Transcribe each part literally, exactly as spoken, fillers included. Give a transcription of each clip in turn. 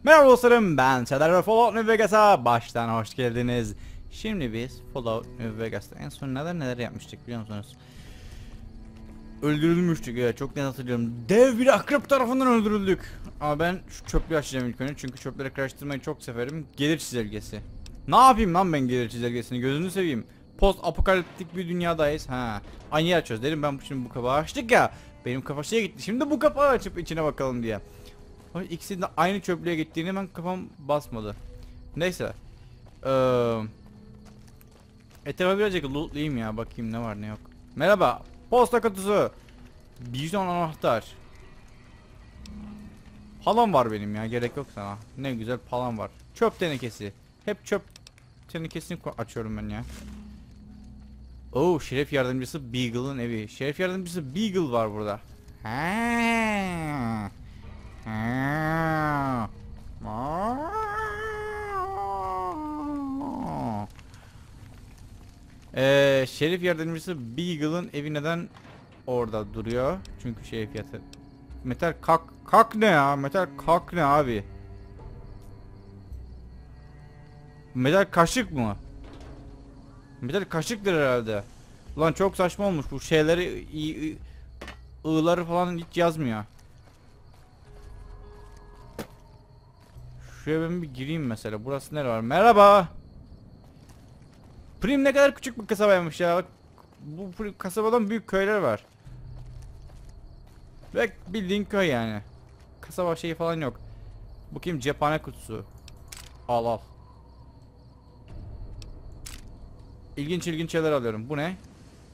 Merhaba dostlarım, ben Serdar ve Fallout New Vegas'a baştan hoş geldiniz. Şimdi biz Fallout New Vegas'ta en son neler neler yapmıştık biliyor musunuz? Öldürülmüştük ya, çok net hatırlıyorum. Dev bir akrep tarafından öldürüldük. Ama ben şu çöplüğü açacağım ilk önce çünkü çöpleri karıştırmayı çok severim. Gelir çizelgesi. Ne yapayım lan ben gelir çizelgesini, gözünü seveyim. Post apokaliptik bir dünyadayız. Ha. Aynı yer açıyoruz dedim, ben şimdi bu kapağı açtık ya. Benim kafa şeye gitti. Şimdi bu kapağı açıp içine bakalım diye. İkisi de aynı çöplüğe gittiğini hemen kafam basmadı. Neyse. Ee, etrafa birazcık lootlayayım ya, bakayım ne var ne yok. Merhaba. Posta kutusu. Bizon anahtar. Palam var benim ya, gerek yok sana. Ne güzel palam var. Çöp tenekesi. Hep çöp tenekesini açıyorum ben ya. Oo, şeref yardımcısı Beagle'ın evi. Şeref yardımcısı Beagle var burada. Ha. Ha. Ee, şerif yardımcısı Beagle'ın evi neden orada duruyor? Çünkü şerif yatı. Metal kak kak ne ya? Metal kak ne abi? Metal kaşık mı? Metal kaşıktır herhalde. Ulan çok saçma olmuş bu şeyleri, ı'ları falan hiç yazmıyor. Şuraya ben bir gireyim mesela. Burası nere var? Merhaba. Prim ne kadar küçük bir kasabaymış ya. Bak, bu kasabadan büyük köyler var. Ve bildiğin köy yani. Kasaba şeyi falan yok. Bakayım, cephane kutusu. Al al. İlginç ilginç şeyler alıyorum. Bu ne?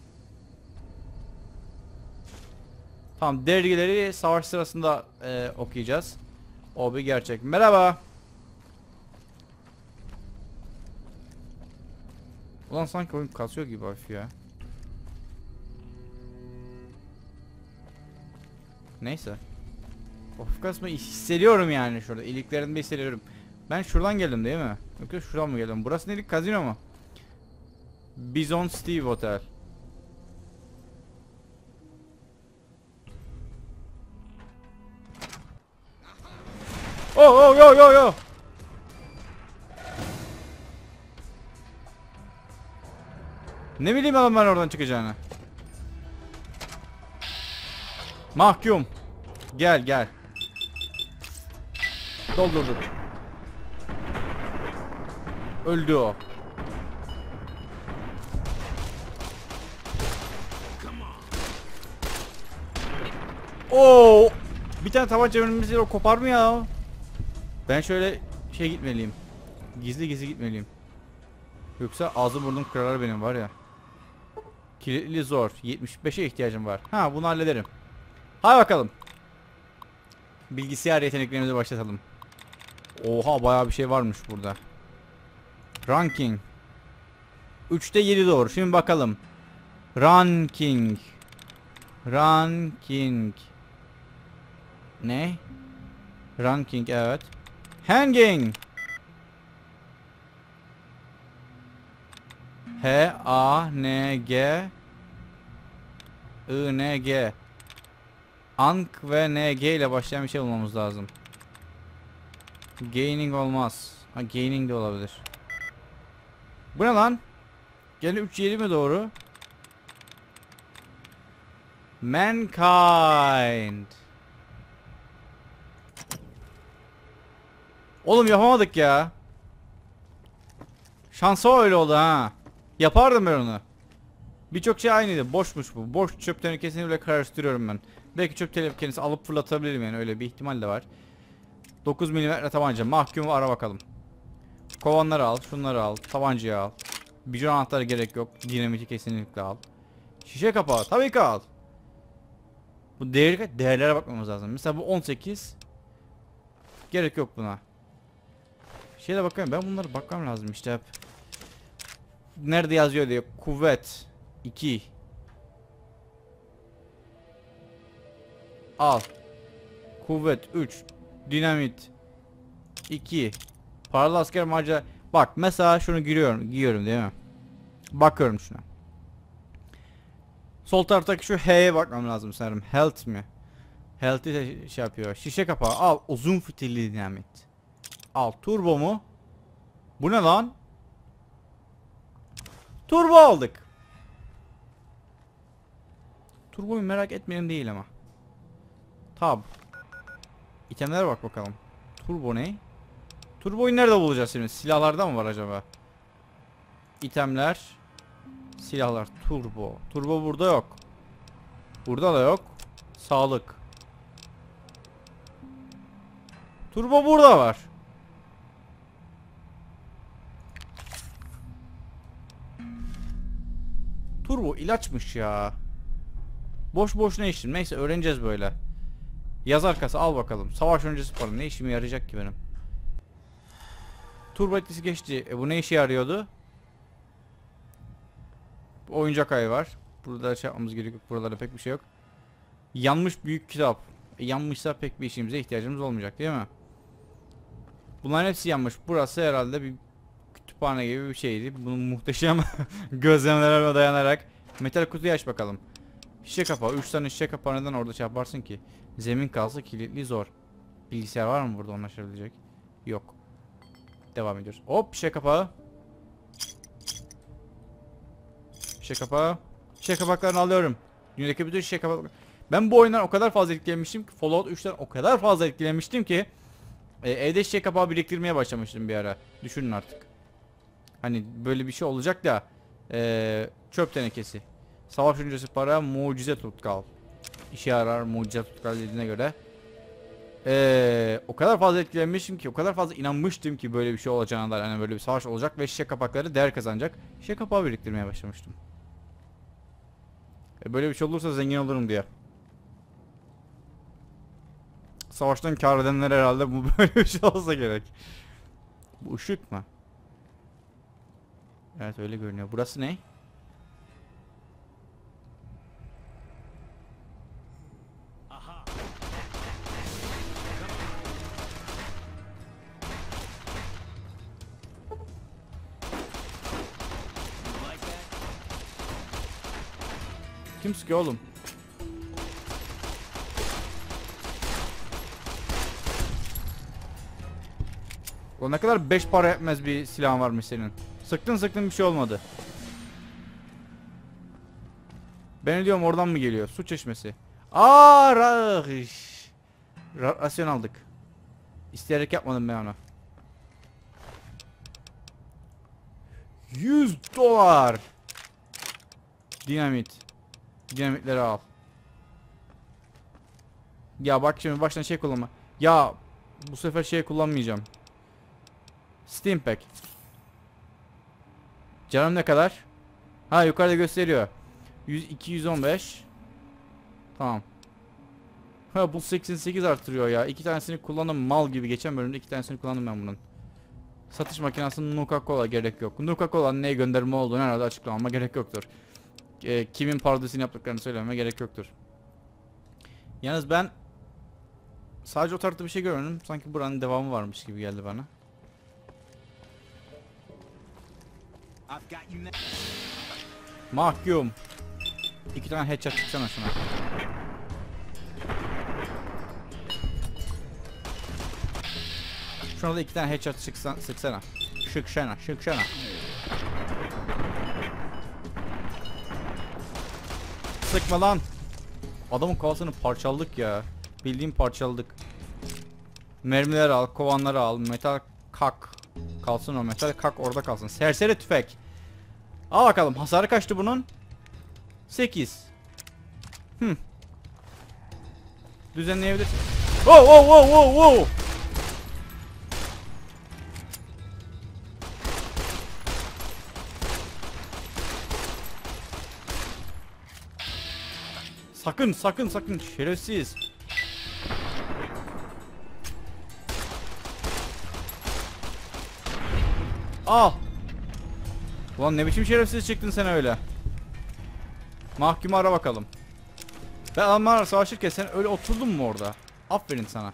Tamam, dergileri savaş sırasında e, okuyacağız. O bir gerçek. Merhaba. Ulan sanki oyun kasıyor gibi hafif ya. Neyse. Hafif kasmayı hissediyorum yani şurada. İliklerimde hissediyorum. Ben şuradan geldim değil mi? Yoksa şuradan mı geldim? Burası neydi? Kazino mu? Bison Steve Hotel. Oh oh yo yo yo. Ne bileyim ben oradan çıkacağını. Mahkum. Gel gel. Doldurduk. Öldü o. Oo! Bir tane tabanca önümüzde o kopar mı ya? Ben şöyle şey gitmeliyim. Gizli gizli gitmeliyim. Yoksa ağzım burnum kırar benim var ya. Kilitli zor. yetmiş beşe ihtiyacım var. Ha, bunu hallederim. Hadi bakalım. Bilgisayar yeteneklerimizi başlatalım. Oha, bayağı bir şey varmış burada. Ranking. üçte yedi doğru. Şimdi bakalım. Ranking. Ranking. Ne? Ranking, evet. Hanging. H A N G I N G. Ank ve N G ile başlayan bir şey bulmamız lazım. Gaining olmaz. Ha, gaining de olabilir. Bu ne lan? Gene üç yedi mi doğru? Mankind. Oğlum yapamadık ya. Şansa öyle oldu ha. Yapardım ben onu. Birçok şey aynıydı. Boşmuş bu. Boş çöp tenekesini bile karıştırıyorum ben. Belki çöp tenekesini alıp fırlatabilirim yani, öyle bir ihtimal de var. dokuz milimetre tabanca. Mahkumu ara bakalım. Kovanları al. Şunları al. Tabancayı al. Bijon anahtarı gerek yok. Dinamiti kesinlikle al. Şişe kapağı. Tabii ki al. Bu değer, değerlere bakmamız lazım. Mesela bu on sekiz. Gerek yok buna. Şeye bakayım. Ben bunları bakmam lazım işte hep. Nerede yazıyor diye. Kuvvet iki. Al. Kuvvet üç. Dinamit iki. Paralı asker macera. Bak mesela şunu giriyorum, giyiyorum değil mi? Bakıyorum şuna. Sol taraftaki şu H'ye bakmam lazım sanırım. Health mi? Health'i şey yapıyor. Şişe kapağı. Al. Uzun fitilli dinamit. Al. Turbo mu? Bu ne lan? Turbo aldık. Turboyu merak etmeyen değil ama. Tab. İtemlere bak bakalım. Turbo ne? Turboyu nerede bulacağız şimdi? Silahlarda mı var acaba? İtemler. Silahlar. Turbo. Turbo burada yok. Burada da yok. Sağlık. Turbo burada var. Turbo ilaçmış ya. Boş boş ne işim? Neyse öğreneceğiz böyle. Yazar kasa al bakalım. Savaş öncesi para ne işime yarayacak ki benim? Turbo etkisi geçti. E bu ne işe yarıyordu? Oyuncak ayı var. Burada şey yapmamız gerekiyor. Buralarda pek bir şey yok. Yanmış büyük kitap. E yanmışsa pek bir işimize ihtiyacımız olmayacak değil mi? Bunların hepsi yanmış. Burası herhalde bir kütüphane gibi bir şeydi. Bunun muhteşem gözlemlerine dayanarak. Metal kutuyu aç bakalım. Şişe kapağı. üç tane şişe kapağı neden orada şey yaparsın ki? Zemin kalsa kilitli zor. Bilgisayar var mı burada onu açabilecek? Yok. Devam ediyoruz. Hop şişe kapağı. Şişe kapağı. Şişe kapaklarını alıyorum. Dünyadaki bütün şişe kapağı. Ben bu oyundan o kadar fazla etkilenmiştim ki Fallout üçten o kadar fazla etkilenmiştim ki e, evde şişe kapağı biriktirmeye başlamıştım bir ara. Düşünün artık. Hani böyle bir şey olacak da e, çöp tenekesi. Savaş öncesi para mucize tutkal. İşe yarar mucize tutkal dediğine göre. E, o kadar fazla etkilenmiştim ki o kadar fazla inanmıştım ki böyle bir şey olacağına da hani böyle bir savaş olacak ve şişe kapakları değer kazanacak. Şişe kapağı biriktirmeye başlamıştım. E, böyle bir şey olursa zengin olurum diye. Savaştan kar edenler herhalde bu böyle bir şey olsa gerek. Bu ışık mı? Evet öyle görünüyor. Burası ne? Kim sıkıyor oğlum? O ne kadar beş para etmez bir silahın varmış senin. Sıktın sıktın bir şey olmadı. Ben diyorum oradan mı geliyor? Su çeşmesi. Aa, ra ra rasyon aldık. İsteyerek yapmadım ben onu. yüz dolar. Dinamit. Dinamitleri al. Ya bak şimdi baştan şey kullanma. Ya bu sefer şey kullanmayacağım. Steam Pack. Canım ne kadar? Ha yukarıda gösteriyor. yüz iki yüz on beş. Tamam. Ha bu seksen sekiz artırıyor ya. İki tanesini kullandım mal gibi. Geçen bölümde iki tanesini kullandım ben bunun. Satış makinesi Nuka-Cola gerek yok. Nuka-Cola'nın neye gönderme olduğunu herhalde açıklamama gerek yoktur. E, kimin parodisini yaptıklarını söylememe gerek yoktur. Yalnız ben sadece o tarafta bir şey görmedim. Sanki buranın devamı varmış gibi geldi bana. Mahkum. İki tane headshot çıksana şuna. Şuna da iki tane headshot sıksan, sıksana. Şıkşana, şıkşana. Sıkma lan. Adamın kafasını parçaladık ya. Bildiğim parçaladık. Mermileri al, kovanları al, metal kak. Kalsın o metal kak orada kalsın. Serseri tüfek. Al bakalım hasarı kaçtı bunun? sekiz. Hmm. Düzenleyebilirsin. Oh oh oh oh oh. Sakın sakın sakın şerefsiz. Al. Ulan ne biçim şerefsiz çıktın sen öyle. Mahkumu ara bakalım. Ben Almanlar savaşırken sen öyle oturdun mu orada? Aferin sana.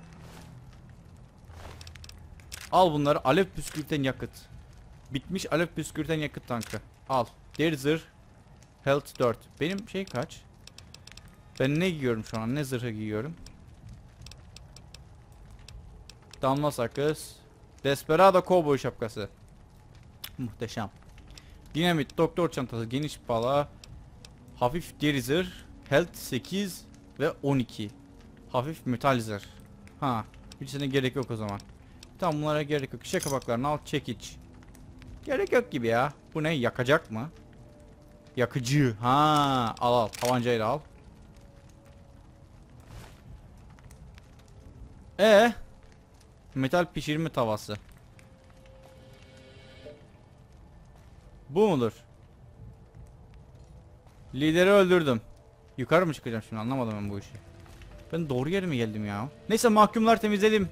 Al bunları, alev püskürten yakıt. Bitmiş alev püskürten yakıt tankı. Al. Deri zırh. Health dört. Benim şey kaç? Ben ne giyiyorum şu an? Ne zırhı giyiyorum? Damla sakız. Desperado kovboy şapkası. Muhteşem. Dinamit, doktor çantası, geniş pala, hafif deri zırh, health sekiz ve on iki. Hafif metal zırh. Ha, birisine gerek yok o zaman. Tamam, bunlara gerek yok. Şişe kapaklarını al, çekiç. Gerek yok gibi ya. Bu ne, yakacak mı? Yakıcı. Ha, al al, tabancayla al. E metal pişirme tavası. Bu mudur? Lideri öldürdüm. Yukarı mı çıkacağım şimdi, anlamadım ben bu işi. Ben doğru yere mi geldim ya? Neyse, mahkumlar temizledim.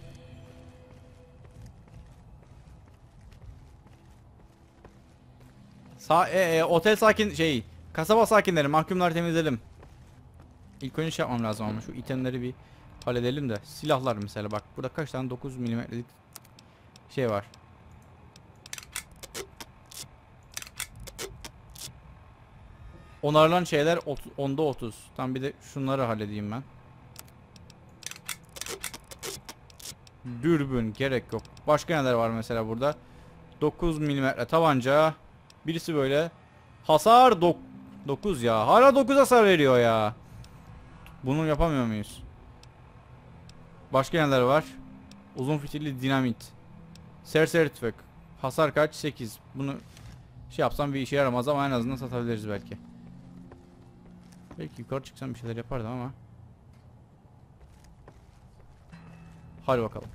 Sa e, e, otel sakin şey, kasaba sakinleri, mahkumlar temizledim. İlk önce şey yapmam lazım ama şu itemleri bir halledelim de. Silahlar mesela, bak burada kaç tane dokuz milimetrelik şey var. Onarılan şeyler onda otuz. Tam bir de şunları halledeyim ben. Dürbün gerek yok. Başka neler var mesela burada? dokuz milimetre tabanca. Birisi böyle. Hasar dok dokuz ya. Hala dokuz hasar veriyor ya. Bunu yapamıyor muyuz? Başka neler var? Uzun fitilli dinamit. Serseri tüfek. Hasar kaç? sekiz. Bunu şey yapsam bir işe yaramaz ama en azından satabiliriz belki. Belki yukarı çıksam bir şeyler yapardım ama. Hadi bakalım.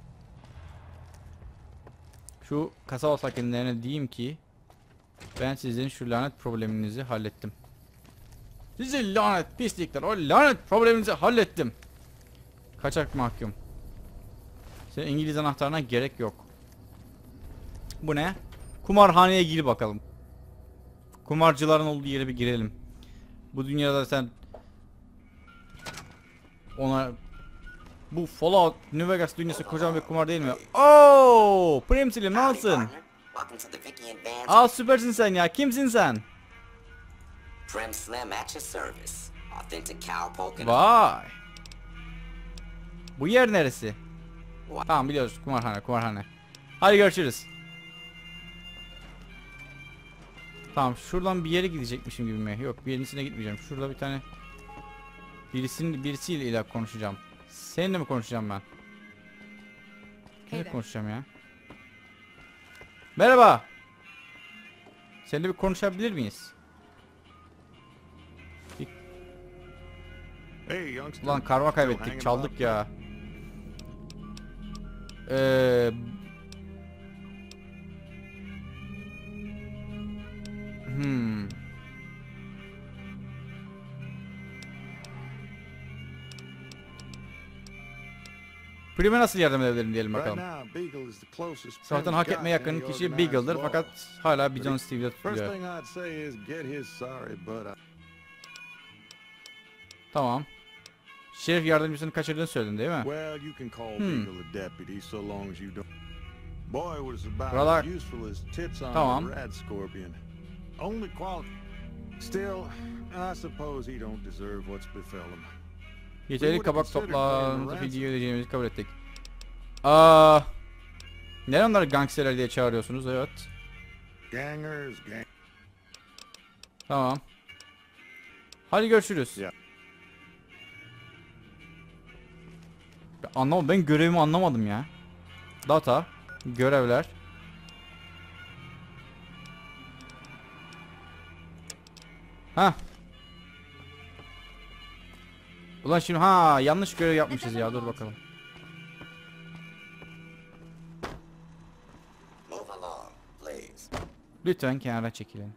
Şu kasaba sakinlerine diyeyim ki ben sizin şu lanet probleminizi hallettim. Sizin lanet pislikler, o lanet probleminizi hallettim. Kaçak mahkum. Senin İngiliz anahtarına gerek yok. Bu ne? Kumarhaneye gir bakalım. Kumarcıların olduğu yere bir girelim. Bu dünyada sen ona bu Fallout New Vegas dünyası kocaman bir kumar değil mi? Oh, Primslim nasılsın? Aa, süpersin sen ya. Kimsin sen? Vay. Bu yer neresi? Tamam, biliyoruz, kumarhane, kumarhane. Hadi görüşürüz. Tamam, şuradan bir yere gidecekmişim gibi mi? Yok, bir yerisine gitmeyeceğim. Şurada bir tane birisinin birisiyle ile konuşacağım. Seninle mi konuşacağım ben? Kimle konuşacağım ya? Merhaba. Seninle bir konuşabilir miyiz? Bir... Ulan karma kaybettik, çaldık ya. Eee... Hmm. Prim'e nasıl yardım edebilirim diyelim bakalım. Zaten hak etmeye yakın kişi Beagle'dır fakat hala Bidon Steve'de tutuyor. Tamam. Şerif yardımcısını kaçırdığını söyledin değil mi? Hmm. Buralar. Tamam. Yeterli kabak toplantısı video ödeyeceğimizi kabul ettik. Aa, neden onları gangsterler diye çağırıyorsunuz? Evet. Tamam. Hadi görüşürüz. Ben anlamadım. Ben görevimi anlamadım ya. Data, görevler. Ha. Ulan şimdi ha yanlış görev yapmışız ya, dur bakalım. Lütfen kenara çekilin.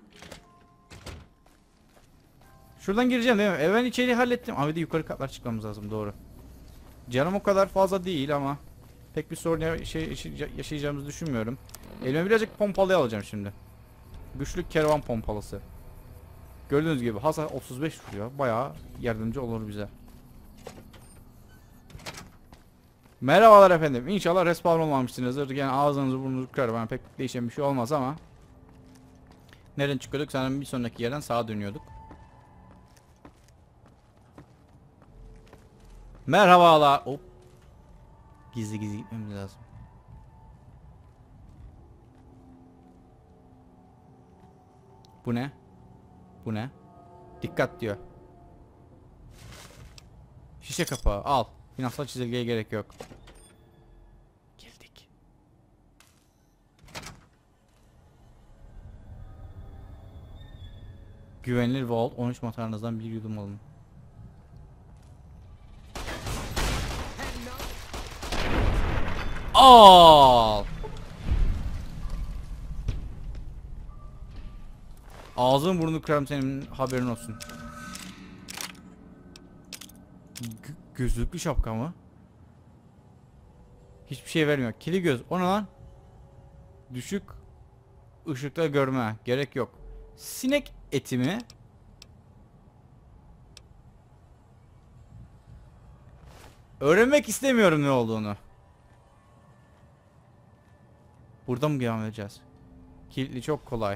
Şuradan gireceğim değil mi? E ben içeriği hallettim. Abi de yukarı katlar çıkmamız lazım, doğru. Canım o kadar fazla değil ama pek bir sorun ya şey yaşayacağımızı düşünmüyorum. Elime birazcık pompalı alacağım şimdi. Güçlü kervan pompalısı. Gördüğünüz gibi hasar otuz beş vuruyor. Bayağı yardımcı olur bize. Merhabalar efendim. İnşallah respawn olmamışsınızdır. Yani ağzınızı burnunuzu kırar. Yani pek değişen bir şey olmaz ama. Nereden çıkıyorduk? Sanırım bir sonraki yerden sağa dönüyorduk. Merhabalar. Hop. Gizli gizli gitmemiz lazım. Bu ne? Bu ne? Dikkat diyor. Şişe kapağı al. Finansal çizelgeye gerek yok. Geldik. Güvenilir vault. on üç motorunuzdan bir yudum alın. Al. Ağzın burnunu kırarım senin, haberin olsun. G gözlüklü şapka mı? Hiçbir şey vermiyor. Kili göz. O ne lan? Düşük ışıkta görme. Gerek yok. Sinek eti mi? Öğrenmek istemiyorum ne olduğunu. Burada mı devam edeceğiz? Kilitli çok kolay.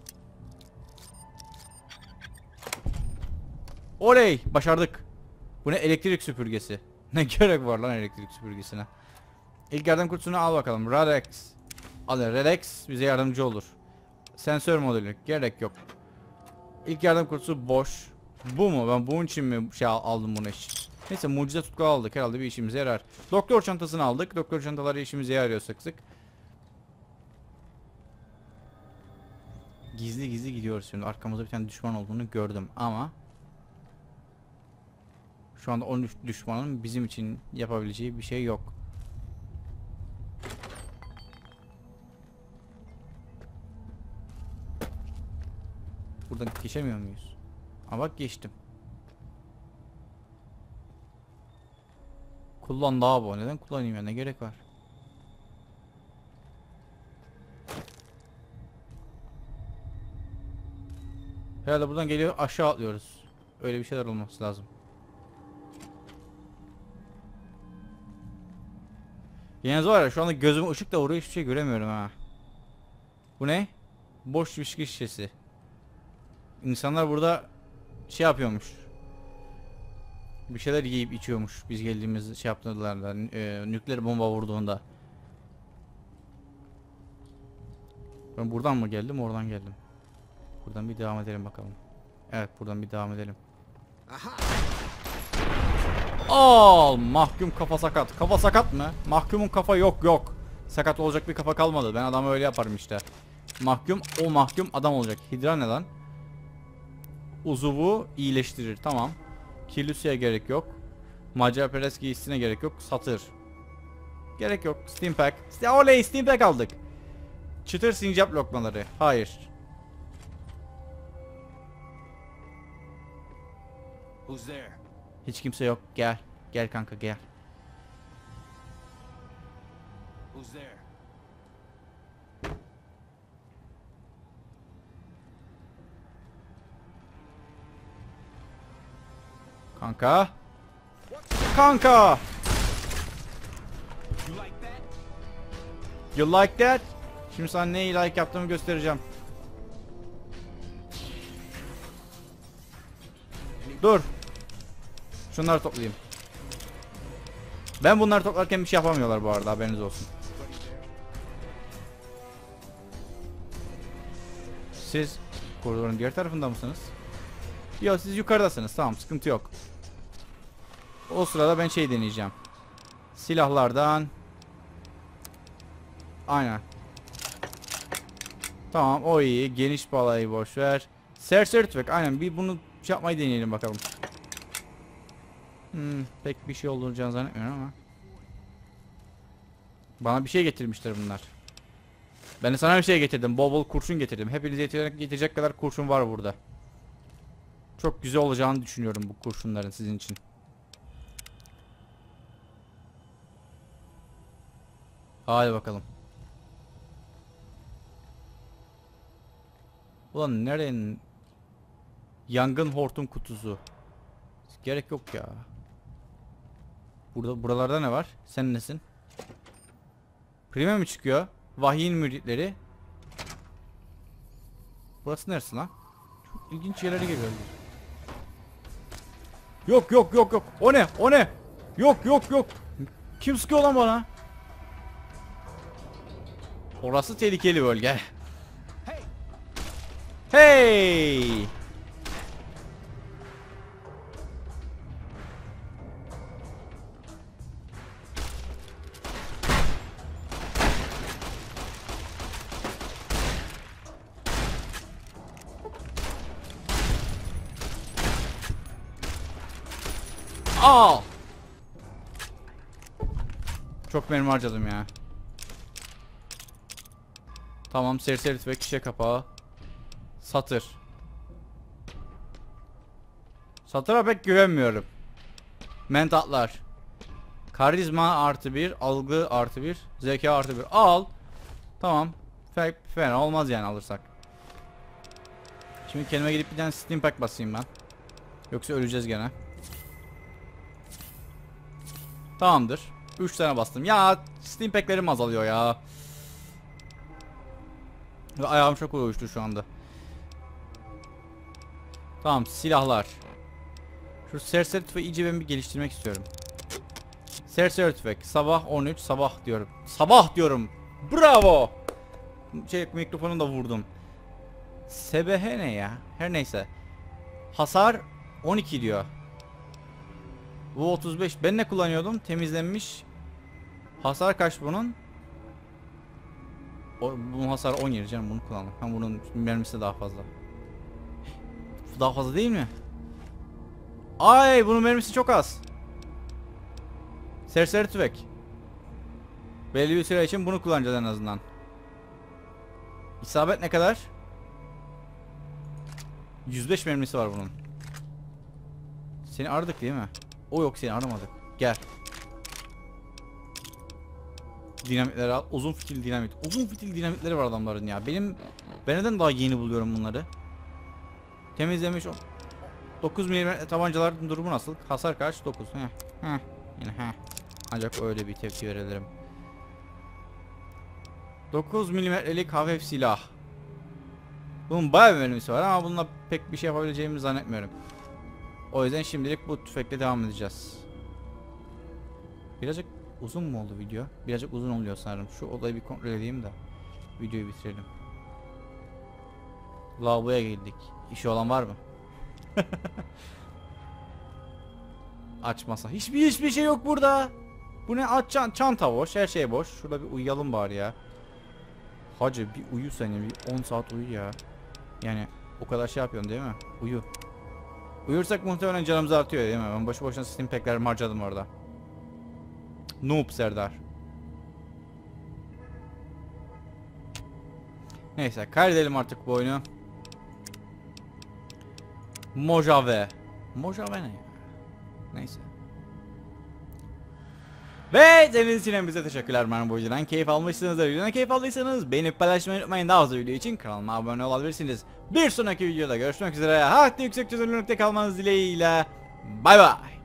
Oley! Başardık. Bu ne? Elektrik süpürgesi. Ne gerek var lan elektrik süpürgesine? İlk yardım kutusunu al bakalım. Radex. Al, Radex bize yardımcı olur. Sensör modülü. Gerek yok. İlk yardım kutusu boş. Bu mu? Ben bunun için mi şey aldım bunu hiç? Neyse, mucize tutku aldık. Herhalde bir işimize yarar. Doktor çantasını aldık. Doktor çantaları işimize yarıyor sık sık. Gizli gizli gidiyoruz şimdi. Arkamızda bir tane düşman olduğunu gördüm ama şu anda on üç düşmanın bizim için yapabileceği bir şey yok. Buradan geçemiyor muyuz? Ama bak geçtim. Kullan daha bu. Neden kullanayım ya? Ne gerek var? Herhalde buradan geliyor, aşağı atlıyoruz. Öyle bir şeyler olması lazım. Yalnız var ya, şu anda gözüme ışık da vuruyor, hiçbir şey göremiyorum ha. Bu ne? Boş viski şişesi. İnsanlar burada şey yapıyormuş. Bir şeyler yiyip içiyormuş. Biz geldiğimiz şey yaptılar da, e, nükleer bomba vurduğunda. Ben buradan mı geldim, oradan geldim. Buradan bir devam edelim bakalım. Evet, buradan bir devam edelim. Al, mahkum kafa sakat. Kafa sakat mı? Mahkumun kafa yok yok. Sakat olacak bir kafa kalmadı. Ben adamı öyle yaparım işte. Mahkum, o mahkum adam olacak. Hidra ne lan? Uzuvu iyileştirir. Tamam. Kirli suya gerek yok. Maceraperest giysisine gerek yok. Satır. Gerek yok. Steam Pack. Oley, Steam Pack aldık. Çıtır sincap lokmaları. Hayır. Who's there? Hiç kimse yok. Gel. Gel kanka gel. Who's there? Kanka. Kanka. You like that? You like that? Şimdi sana neyi like yaptığımı göstereceğim. Dur. Şunları toplayayım. Ben bunları toplarken bir şey yapamıyorlar bu arada, haberiniz olsun. Siz koridorun diğer tarafında mısınız? Yok, siz yukarıdasınız. Tamam, sıkıntı yok. O sırada ben şey deneyeceğim. Silahlardan. Aynen. Tamam, o iyi. Geniş balayı boş ver. Serseri tüfek. Aynen, bir bunu şey yapmayı deneyelim bakalım. Hmm, pek bir şey olacağını zannetmiyorum ama. Bana bir şey getirmişler bunlar. Ben de sana bir şey getirdim. Bol bol kurşun getirdim. Hepinize yetecek, yetecek kadar kurşun var burada. Çok güzel olacağını düşünüyorum bu kurşunların sizin için. Hadi bakalım. Ulan nerenin? Yangın hortum kutusu. Gerek yok ya. Burada, buralarda ne var? Sen nesin? Prime mi çıkıyor? Vahyin müritleri. Burası neresi lan? Çok ilginç yerlere geliyor. Yok yok yok yok. O ne? O ne? Yok yok yok. Kim sıkıyor lan bana? Orası tehlikeli bölge. Hey! Al! Çok mermi harcadım ya. Tamam, serseri tüfek, şişe kapağı. Satır. Satıra pek güvenmiyorum. Mentatlar. Karizma artı bir, algı artı bir, zeka artı bir. Al. Tamam. Fe fena olmaz yani alırsak. Şimdi kendime gidip bir tane Steam Pack basayım ben. Yoksa öleceğiz gene. Tamamdır. üç tane bastım. Ya Steam Pack'lerim azalıyor ya. Ve ayağım çok uyuştu şu anda. Tamam, silahlar. Şu serseri tüfeği iyice ben bir geliştirmek istiyorum. Serseri tüfek. Sabah on üç. Sabah diyorum. Sabah diyorum. Bravo. Şey, mikrofonu da vurdum. S B H ne ya? Her neyse. Hasar on iki diyor. Bu otuz beş. Ben ne kullanıyordum? Temizlenmiş. Hasar kaç bunun? O, bunun hasar on yedi canım, bunu kullanalım. Hem bunun mermisi daha fazla. Daha fazla değil mi? Ay, bunun mermisi çok az. Serseri tüfek. Belli bir süre için bunu kullanacağız en azından. İsabet ne kadar? yüz beş mermisi var bunun. Seni aradık değil mi? O yok, seni aramadık. Gel. Dinamitleri al. Uzun fitil dinamit. Uzun fitil dinamitleri var adamların ya. Benim ben neden daha yeni buluyorum bunları? Temizlemiş o. dokuz milimetre tabancaların durumu nasıl? Hasar kaç? dokuz. Heh. Heh. Yine heh. Ancak öyle bir tepki verebilirim. dokuz milimetrelik hafif silah. Bunun bayağı bir mermisi var ama bununla pek bir şey yapabileceğimi zannetmiyorum. O yüzden şimdilik bu tüfekle devam edeceğiz. Birazcık uzun mu oldu video? Birazcık uzun oluyor sanırım. Şu olayı bir kontrol edeyim de videoyu bitirelim. Lavaboya girdik. İşi olan var mı? Açmasa. Hiçbir hiçbir şey yok burada. Bu ne? Aç, çanta boş, her şey boş. Şurada bir uyuyalım bari ya. Hacı bir uyu sen ya, bir on saat uyu ya. Yani o kadar şey yapıyorsun değil mi? Uyu. Uyursak muhtemelen canımız artıyor değil mi? Ben boşu boşuna Steam Pack'lerimi harcadım orada. Noob Serdar. Neyse, kaydedelim artık bu oyunu. Mojave. Mojave ne ya? Neyse. Ve izlediğiniz için bize teşekkürler. Ben bu videodan keyif almışsınızdır. Videodan keyif aldıysanız beğenip paylaşmayı unutmayın. Daha fazla video için kanalıma abone olabilirsiniz. Bir sonraki videoda görüşmek üzere. Hatta yüksek çözünürlükte kalmanız dileğiyle. Bay bay.